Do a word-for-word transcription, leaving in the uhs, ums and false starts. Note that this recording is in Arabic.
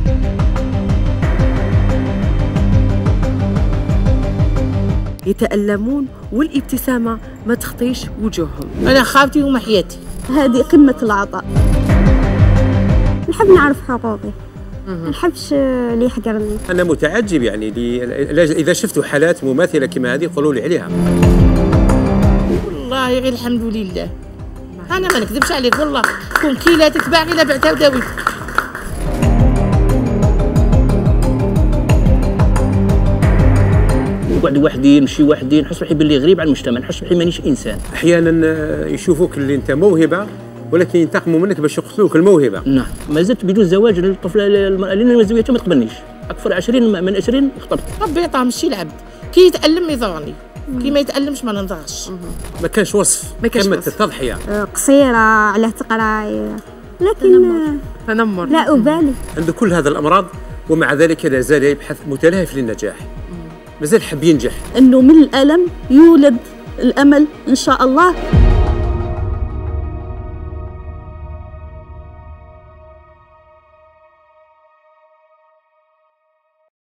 يتألمون والابتسامة ما تخطيش وجوههم. أنا خاوتي ومحياتي. هذه قمة العطاء. نحب نعرف حقوقي، ما نحبش اللي يحقرني. أنا متعجب يعني إذا شفتوا حالات مماثلة كما هذه قولوا لي عليها. والله غير الحمد لله. أنا ما نكذبش عليك والله، كون كيلة تتباع غير بعتها وداويت. نقعد وحدي نمشي وحدي نحس روحي باللي غريب على المجتمع، نحس روحي مانيش انسان. احيانا يشوفوك اللي انت موهبه ولكن ينتقموا منك باش يقتلوك الموهبه. نعم، ما زلت بدون زواج للطفله المراه اللي مزوجتها ما تقبلنيش، اكثر عشرين من عشرين خطبت. ربي يعطاه ماشي العبد، كي يتألم يضرني، كي ما يتألمش ما ننضغش. ما كانش وصف، ما كانش كلمة وصف. التضحية. قصيرة على تقراي، لكن تنمر لا أبالي. عنده كل هذه الأمراض ومع ذلك لا زال يبحث متلهف للنجاح. مازال حاب ينجح. إنه من الألم يولد الأمل إن شاء الله.